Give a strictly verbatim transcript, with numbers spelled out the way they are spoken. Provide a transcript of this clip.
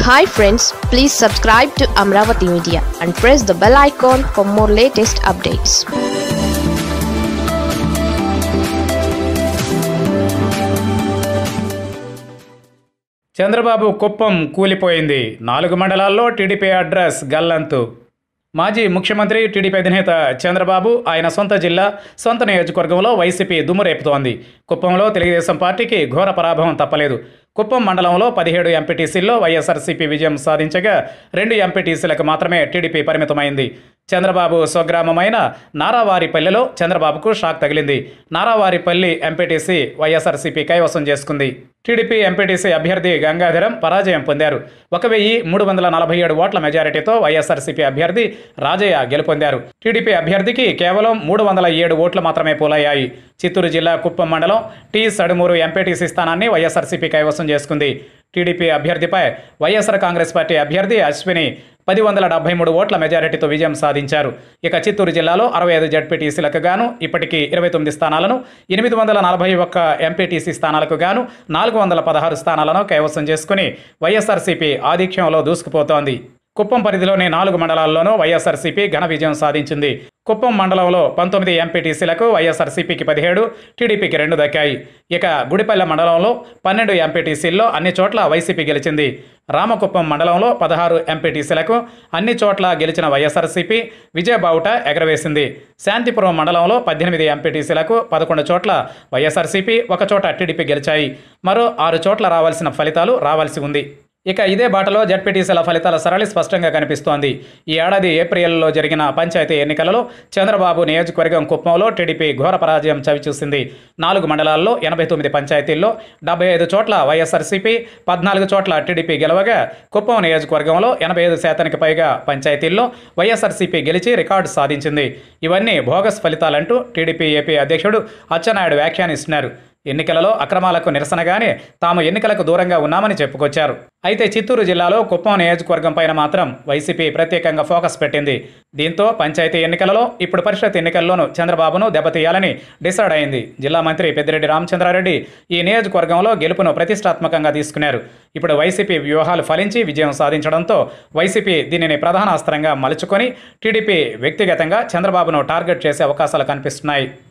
Hi friends, please subscribe to Amaravathi Media and press the bell icon for more latest updates. Chandrababu Kuppam కూలిపోయింది. నాలుగు మండలాల్లో TDP address గల్లంతు. మాజీ ముఖ్యమంత్రి TDP అధినేత చంద్రబాబు ఆయన సొంత జిల్లా, సొంత నియోజకవర్గంలో వైసీపీ దుమ్మురేపుతోంది. కుప్పంలో తెలుగుదేశం పార్టీకి ఘోర పరాభవం తప్పలేదు. కుప్పం మండలంలో పదిహేడు ఎంపీటీసీల్లో వైఎస్ఆర్సీపీ విజయం సాధించగా రెండు ఎంపీటీసీలకు మాత్రమే టీడీపీ పరిమితమైంది. చంద్రబాబు స్వగ్రామమైన నారావారిపల్లెలో చంద్రబాబుకు షాక్ తగిలింది. నారావారిపల్లి ఎంపీటీసీ వైఎస్ఆర్సీపీ కైవసం చేసుకుంది. టీడీపీ ఎంపీటీసీ అభ్యర్థి గంగాధరం పరాజయం పొందారు. ఒక వెయ్యి మూడు వందల నలభై ఏడు ఓట్ల మెజారిటీతో వైఎస్ఆర్సీపీ అభ్యర్థి రాజయ్య గెలుపొందారు. టీడీపీ అభ్యర్థికి కేవలం మూడు వందల ఏడు ఓట్లు మాత్రమే పోలయ్యాయి. చిత్తూరు జిల్లా కుప్పం మండలం టీ సడుమూరు ఎంపీటీసీ స్థానాన్ని వైఎస్ఆర్సీపీ కైవసం చేసుకుంది. టీడీపీ అభ్యర్థిపై వైఎస్ఆర్ కాంగ్రెస్ పార్టీ అభ్యర్థి అశ్విని పది వందల డెబ్బై మూడు ఓట్ల మెజారిటీతో విజయం సాధించారు. ఇక చిత్తూరు జిల్లాలో అరవై ఐదు జడ్పీటీసీలకు గాను ఇప్పటికీ ఇరవై తొమ్మిది స్థానాలను, ఎనిమిది వందల నలభై ఒక్క ఎంపీటీసీ స్థానాలకు గాను నాలుగు వందల పదహారు స్థానాలను కైవసం చేసుకుని వైఎస్ఆర్సీపీ ఆధిక్యంలో దూసుకుపోతోంది. కుప్పం పరిధిలోని నాలుగు మండలాల్లోనూ వైఎస్ఆర్సీపీ ఘన విజయం సాధించింది. కుప్పం మండలంలో పంతొమ్మిది ఎంపీటీసీలకు వైఎస్ఆర్సీపీకి పదిహేడు, టీడీపీకి రెండు దక్కాయి. ఇక గుడిపల్లె మండలంలో పన్నెండు ఎంపీటీసీల్లో అన్ని చోట్ల వైసీపీ గెలిచింది. రామకుప్పం మండలంలో పదహారు ఎంపీటీసీలకు అన్ని చోట్ల గెలిచిన వైఎస్ఆర్సీపీ విజయబావుట ఎగరవేసింది. శాంతిపురం మండలంలో పద్దెనిమిది ఎంపీటీసీలకు పదకొండు చోట్ల వైఎస్ఆర్సీపీ, ఒక చోట టీడీపీ గెలిచాయి. మరో ఆరు చోట్ల రావాల్సిన ఫలితాలు రావాల్సి ఉంది. ఇక ఇదే బాటలో జడ్పీటీసీల ఫలితాల సరళి స్పష్టంగా కనిపిస్తోంది. ఈ ఏడాది ఏప్రిల్లో జరిగిన పంచాయతీ ఎన్నికలలో చంద్రబాబు నియోజకవర్గం కుప్పంలో టీడీపీ ఘోర పరాజయం చవిచూసింది. నాలుగు మండలాల్లో ఎనభై తొమ్మిది పంచాయతీల్లో డెబ్బై ఐదు చోట్ల వైఎస్ఆర్సీపీ, పద్నాలుగు చోట్ల టీడీపీ గెలవగా కుప్పం నియోజకవర్గంలో ఎనభై ఐదు శాతానికి పైగా పంచాయతీల్లో వైఎస్ఆర్సీపీ గెలిచి రికార్డు సాధించింది. ఇవన్నీ బోగస్ ఫలితాలంటూ టీడీపీ ఏపీ అధ్యక్షుడు అచ్చెన్నాయుడు వ్యాఖ్యానిస్తున్నారు. ఎన్నికలలో అక్రమాలకు నిరసనగానే తాము ఎన్నికలకు దూరంగా ఉన్నామని చెప్పుకొచ్చారు. అయితే చిత్తూరు జిల్లాలో కుప్పం నియోజకవర్గం పైన మాత్రం వైసీపీ ప్రత్యేకంగా ఫోకస్ పెట్టింది. దీంతో పంచాయతీ ఎన్నికలలో, ఇప్పుడు పరిషత్ ఎన్నికల్లోనూ చంద్రబాబును దెబ్బతీయాలని డిసైడ్ అయింది. జిల్లా మంత్రి పెద్దిరెడ్డి రామచంద్రారెడ్డి ఈ నియోజకవర్గంలో గెలుపును ప్రతిష్టాత్మకంగా తీసుకున్నారు. ఇప్పుడు వైసీపీ వ్యూహాలు ఫలించి విజయం సాధించడంతో వైసీపీ దీనిని ప్రధాన అస్త్రంగా మలుచుకొని టీడీపీ వ్యక్తిగతంగా చంద్రబాబును టార్గెట్ చేసే అవకాశాలు కనిపిస్తున్నాయి.